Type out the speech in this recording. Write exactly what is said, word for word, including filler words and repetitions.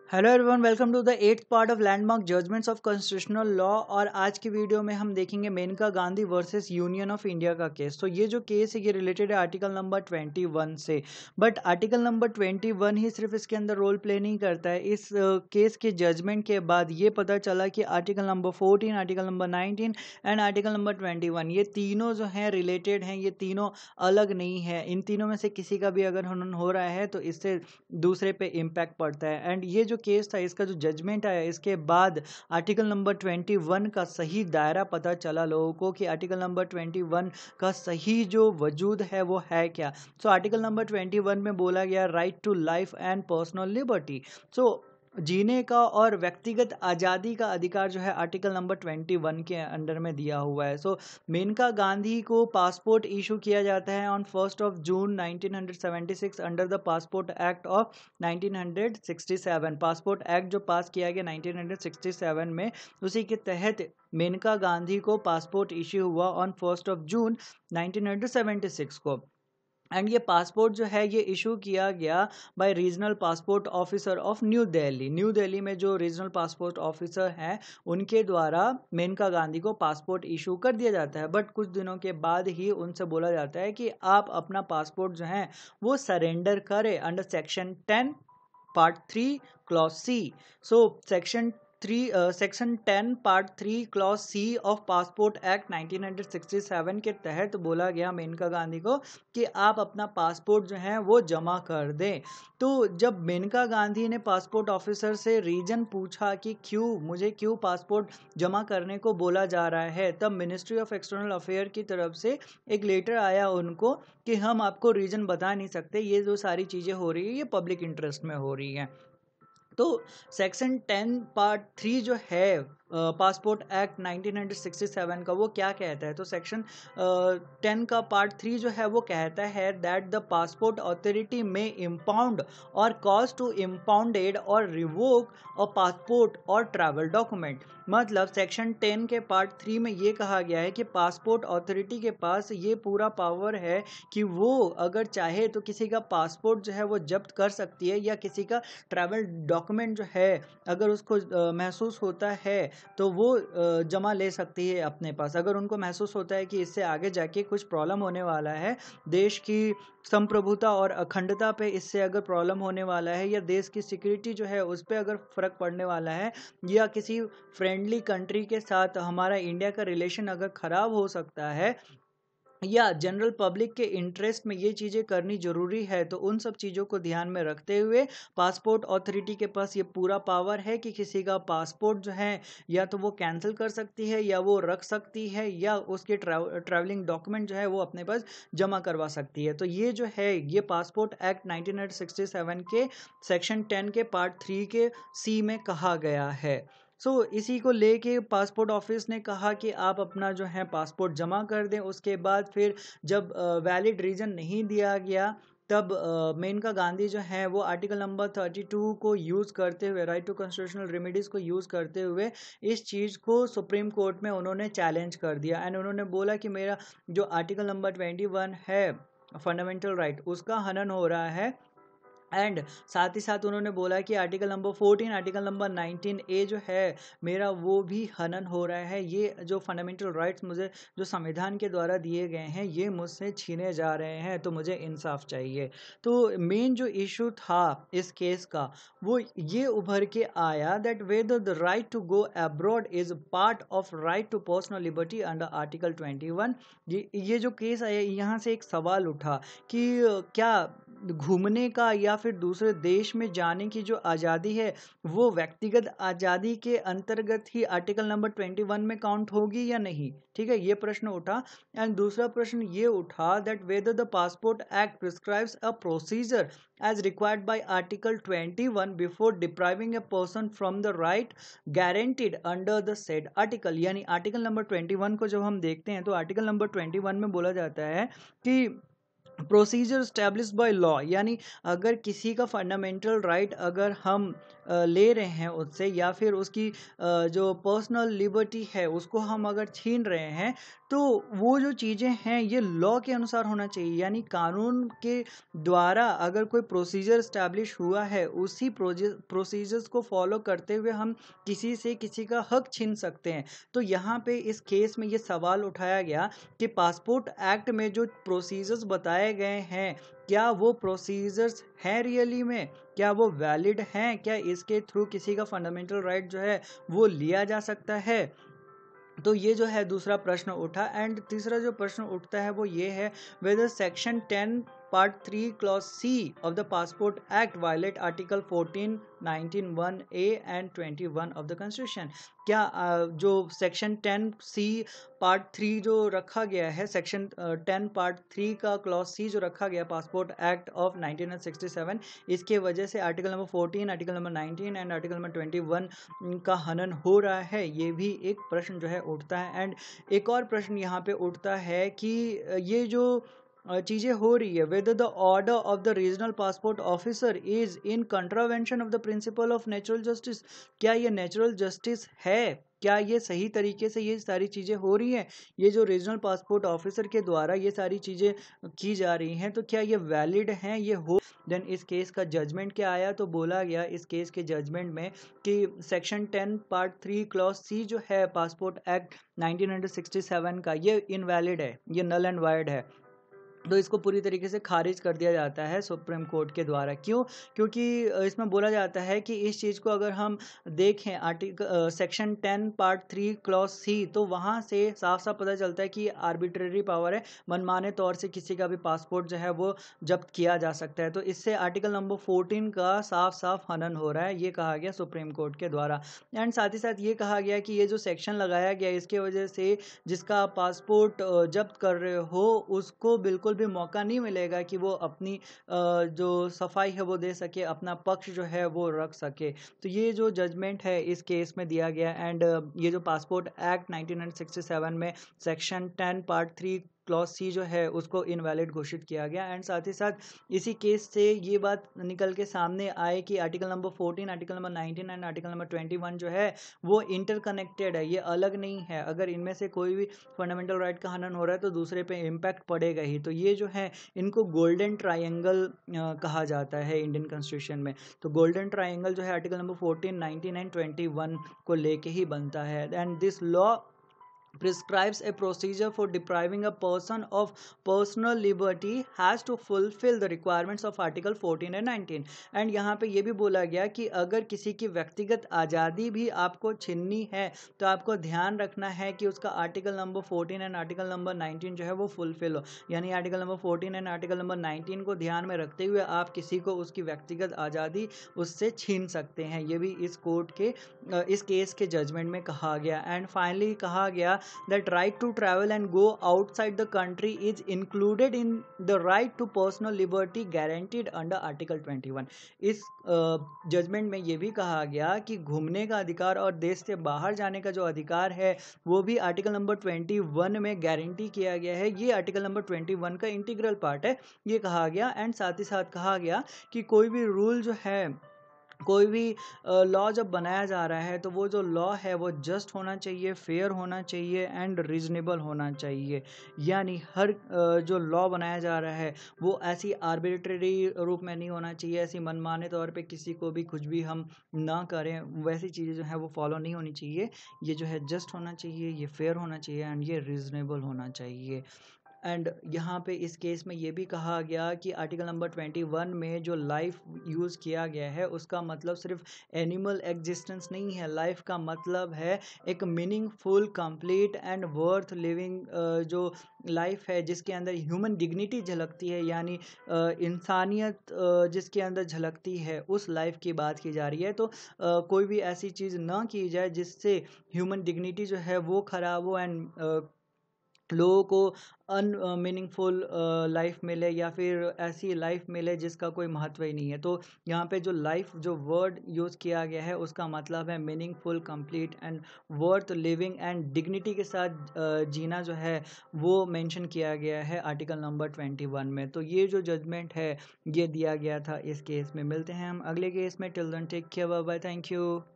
Hello everyone, welcome to the eighth part of landmark judgments of constitutional law. और आज की video में हम देखेंगे Maneka Gandhi versus Union of India का केस। तो ये जो केस है ये रिलेटेड है आर्टिकल नंबर इक्कीस से, बट आर्टिकल नंबर इक्कीस ही सिर्फ इसके अंदर रोल प्ले नहीं करता है। इस केस uh, के जजमेंट के बाद ये पता चला कि आर्टिकल नंबर चौदह, आर्टिकल नंबर उन्नीस एंड आर्टिकल नंबर इक्कीस ये तीनों जो हैं रिलेटेड हैं, ये तीनों अलग नहीं है। इन तीनों में से किसी का भी अगर हनन हो रहा है तो इससे दूसरे पे इम्पैक्ट पड़ता है। एंड ये जो केस था, इसका जो जजमेंट आया, इसके बाद आर्टिकल नंबर इक्कीस का सही दायरा पता चला लोगों को कि आर्टिकल नंबर इक्कीस का सही जो वजूद है वो है क्या। सो आर्टिकल नंबर इक्कीस में बोला गया right to life and personal liberty. So जीने का और व्यक्तिगत आज़ादी का अधिकार जो है आर्टिकल नंबर इक्कीस के अंडर में दिया हुआ है। सो मेनका गांधी को पासपोर्ट इशू किया जाता है on first of June nineteen seventy six under the passport act of nineteen sixty seven. Passport act जो पास किया गया नाइनटीन सिक्सटी सेवन में, उसी के तहत मेनका गांधी को पासपोर्ट इशू हुआ on first of June nineteen seventy six को। एंड ये पासपोर्ट जो है ये इशू किया गया by regional passport officer of New Delhi. New Delhi में जो रीजनल पासपोर्ट ऑफिसर हैं उनके द्वारा मेनका गांधी को पासपोर्ट इशू कर दिया जाता है। बट कुछ दिनों के बाद ही उनसे बोला जाता है कि आप अपना पासपोर्ट जो है वो सरेंडर करें under section ten part three clause C. So section three section ten part three clause C of passport act nineteen sixty seven के तहत बोला गया मेनका गांधी को कि आप अपना पासपोर्ट जो है वो जमा कर दें। तो जब मेनका गांधी ने पासपोर्ट ऑफिसर से रीजन पूछा कि क्यों मुझे क्यों पासपोर्ट जमा करने को बोला जा रहा है, तब मिनिस्ट्री ऑफ एक्सटर्नल अफेयर की तरफ से एक लेटर आया उनको कि हम आपको रीजन बता नहीं सकते, ये जो सारी चीज़ें हो रही है ये पब्लिक इंटरेस्ट में हो रही हैं। तो सेक्शन टेन पार्ट थ्री जो है passport act nineteen sixty seven का, वो क्या कहता है? तो सेक्शन टेन का पार्ट थ्री जो है वो कहता है that the passport authority may impound or cause to impounded or revoke or passport or travel document. मतलब सेक्शन टेन के पार्ट थ्री में ये कहा गया है कि पासपोर्ट अथॉरिटी के पास ये पूरा पावर है कि वो अगर चाहे तो किसी का पासपोर्ट जो है वो जब्त कर सकती है, या किसी का ट्रैवल डॉक्यूमेंट जो है अगर उसको uh, महसूस होता है तो वो जमा ले सकती है अपने पास। अगर उनको महसूस होता है कि इससे आगे जाके कुछ प्रॉब्लम होने वाला है, देश की संप्रभुता और अखंडता पे इससे अगर प्रॉब्लम होने वाला है, या देश की सिक्योरिटी जो है उस पर अगर फर्क पड़ने वाला है, या किसी फ्रेंडली कंट्री के साथ हमारा इंडिया का रिलेशन अगर खराब हो सकता है, या जनरल पब्लिक के इंटरेस्ट में ये चीज़ें करनी ज़रूरी है, तो उन सब चीज़ों को ध्यान में रखते हुए पासपोर्ट अथॉरिटी के पास ये पूरा पावर है कि किसी का पासपोर्ट जो है या तो वो कैंसिल कर सकती है, या वो रख सकती है, या उसके ट्रैवलिंग डॉक्यूमेंट जो है वो अपने पास जमा करवा सकती है। तो ये जो है ये passport act nineteen sixty seven के सेक्शन टेन के पार्ट थ्री के सी में कहा गया है। सो so, इसी को लेके पासपोर्ट ऑफिस ने कहा कि आप अपना जो है पासपोर्ट जमा कर दें। उसके बाद फिर जब वैलिड रीज़न नहीं दिया गया, तब मेनका गांधी जो है वो आर्टिकल नंबर थर्टी टू को यूज़ करते हुए, राइट टू कॉन्स्टिट्यूशनल रेमेडीज़ को यूज़ करते हुए इस चीज़ को सुप्रीम कोर्ट में उन्होंने चैलेंज कर दिया। एंड उन्होंने बोला कि मेरा जो आर्टिकल नंबर ट्वेंटी वन है फंडामेंटल राइट, उसका हनन हो रहा है। एंड साथ ही साथ उन्होंने बोला कि article number fourteen, article number nineteen A जो है मेरा, वो भी हनन हो रहा है। ये जो फंडामेंटल राइट्स मुझे जो संविधान के द्वारा दिए गए हैं ये मुझसे छीने जा रहे हैं, तो मुझे इंसाफ चाहिए। तो मेन जो इशू था इस केस का वो ये उभर के आया that whether the right to go abroad is part of right to personal liberty under article twenty one. ये ये जो केस आया, यहाँ से एक सवाल उठा कि क्या घूमने का या फिर दूसरे देश में जाने की जो आज़ादी है वो व्यक्तिगत आज़ादी के अंतर्गत ही आर्टिकल नंबर ट्वेंटी वन में काउंट होगी या नहीं। ठीक है, ये प्रश्न उठा। एंड दूसरा प्रश्न ये उठा that whether the passport act prescribes a procedure as required by article twenty-one before depriving a person from the right guaranteed under the said article। यानी आर्टिकल नंबर ट्वेंटी वन को जब हम देखते हैं तो आर्टिकल नंबर ट्वेंटी वन में बोला जाता है कि प्रोसीजर स्टैब्लिश बाय लॉ, यानी अगर किसी का फंडामेंटल राइट अगर हम ले रहे हैं उससे, या फिर उसकी जो पर्सनल लिबर्टी है उसको हम अगर छीन रहे हैं, तो वो जो चीज़ें हैं ये लॉ के अनुसार होना चाहिए, यानी कानून के द्वारा अगर कोई प्रोसीजर इस्टेब्लिश हुआ है उसी प्रोसीजर्स को फॉलो करते हुए हम किसी से किसी का हक छीन सकते हैं। तो यहाँ पे इस केस में ये सवाल उठाया गया कि पासपोर्ट एक्ट में जो प्रोसीजर्स बताए गए हैं क्या वो प्रोसीजर्स हैं रियली में, क्या वो वैलिड हैं, क्या इसके थ्रू किसी का फंडामेंटल राइट जो है वो लिया जा सकता है। तो ये जो है दूसरा प्रश्न उठा। एंड तीसरा जो प्रश्न उठता है वो ये है, whether section ten part three clause C of the passport act violate article fourteen nineteen one A and twenty one of the constitution. क्या जो section ten C part three जो रखा गया है, सेक्शन टेन पार्ट थ्री का clause C जो रखा गया passport act of nineteen sixty seven, इसके वजह से article number fourteen, article number nineteen and article number twenty one का हनन हो रहा है, ये भी एक प्रश्न जो है उठता है। एंड एक और प्रश्न यहाँ पे उठता है कि ये जो चीज़ें हो रही है, whether the order of the regional passport officer is in contravention of the principle of natural justice. क्या ये नेचुरल जस्टिस है, क्या ये सही तरीके से ये सारी चीज़ें हो रही हैं, ये जो रीजनल पासपोर्ट ऑफिसर के द्वारा ये सारी चीज़ें की जा रही हैं, तो क्या ये वैलिड हैं, ये हो। देन इस केस का जजमेंट क्या आया, तो बोला गया इस केस के जजमेंट में कि section ten part three clause C जो है passport act nineteen sixty seven का, ये इनवैलिड है, ये नल एंड वाइड है। तो इसको पूरी तरीके से खारिज कर दिया जाता है सुप्रीम कोर्ट के द्वारा। क्यों? क्योंकि इसमें बोला जाता है कि इस चीज़ को अगर हम देखें article section ten part three clause C, तो वहाँ से साफ साफ पता चलता है कि आर्बिट्रेरी पावर है, मनमाने तौर से किसी का भी पासपोर्ट जो है वो जब्त किया जा सकता है। तो इससे आर्टिकल नंबर फोर्टीन का साफ साफ हनन हो रहा है, ये कहा गया सुप्रीम कोर्ट के द्वारा। एंड साथ ही साथ ये कहा गया कि ये जो सेक्शन लगाया गया इसके वजह से जिसका पासपोर्ट जब्त कर रहे हो उसको बिल्कुल भी मौका नहीं मिलेगा कि वो अपनी जो सफाई है वो दे सके, अपना पक्ष जो है वो रख सके। तो ये जो जजमेंट है इस केस में दिया गया। एंड ये जो passport act nineteen sixty seven में section ten part three clause C जो है उसको इनवैलिड घोषित किया गया। एंड साथ ही साथ इसी केस से ये बात निकल के सामने आए कि article number fourteen, article number nineteen and article number twenty one जो है वो इंटरकनेक्टेड है, ये अलग नहीं है। अगर इनमें से कोई भी फंडामेंटल राइट का हनन हो रहा है तो दूसरे पे इम्पैक्ट पड़ेगा ही। तो ये जो है इनको गोल्डन ट्रायंगल कहा जाता है इंडियन कॉन्स्टिट्यूशन में। तो गोल्डन ट्रायंगल जो है article number fourteen, nineteen and twenty one को लेके ही बनता है। And this law prescribes a procedure for depriving a person of personal liberty has to fulfill the requirements of article fourteen and nineteen। And यहाँ पे ये भी बोला गया कि अगर किसी की व्यक्तिगत आज़ादी भी आपको छीननी है तो आपको ध्यान रखना है कि उसका article number fourteen and article number nineteen जो है वो फुलफिल हो। यानी article number fourteen and article number nineteen को ध्यान में रखते हुए आप किसी को उसकी व्यक्तिगत आज़ादी उससे छीन सकते हैं। ये भी इस कोर्ट के इस केस के जजमेंट में कहा गया। एंड फाइनली कहा गया that right to travel and go outside the country is included in the right to personal liberty guaranteed under article twenty one. इस जजमेंट uh, में ये भी कहा गया कि घूमने का अधिकार और देश से बाहर जाने का जो अधिकार है वो भी आर्टिकल नंबर ट्वेंटी वन में गारंटी किया गया है। ये आर्टिकल नंबर ट्वेंटी वन का इंटीग्रल पार्ट है, ये कहा गया। एंड साथ ही साथ कहा गया कि कोई भी रूल जो है, कोई भी लॉ जब बनाया जा रहा है तो वो जो लॉ है वो जस्ट होना चाहिए, फेयर होना चाहिए एंड रीजनेबल होना चाहिए। यानी हर जो लॉ बनाया जा रहा है वो ऐसी आर्बिट्रेरी रूप में नहीं होना चाहिए, ऐसी मनमाने तौर पे किसी को भी कुछ भी हम ना करें, वैसी चीज़ें जो है वो फॉलो नहीं होनी चाहिए। ये जो है जस्ट होना चाहिए, ये फेयर होना चाहिए एंड ये रीजनेबल होना चाहिए। एंड यहाँ पे इस केस में ये भी कहा गया कि आर्टिकल नंबर ट्वेंटी वन में जो लाइफ यूज़ किया गया है उसका मतलब सिर्फ एनिमल एग्जिस्टेंस नहीं है। लाइफ का मतलब है एक meaningful, complete and worth living जो लाइफ है जिसके अंदर ह्यूमन डिग्निटी झलकती है, यानी इंसानियत जिसके अंदर झलकती है, उस लाइफ की बात की जा रही है। तो कोई भी ऐसी चीज़ ना की जाए जिससे ह्यूमन डिग्निटी जो है वो ख़राब हो एंड लोगों को अनमीनिंगफुल लाइफ मिले या फिर ऐसी लाइफ मिले जिसका कोई महत्व ही नहीं है। तो यहाँ पे जो लाइफ जो वर्ड यूज़ किया गया है उसका मतलब है meaningful, complete and worth living and dignity के साथ जीना जो है वो मेंशन किया गया है आर्टिकल नंबर ट्वेंटी वन में। तो ये जो जजमेंट है ये दिया गया था इस केस में। मिलते हैं हम अगले केस में। Till then take care, bye bye, thank you.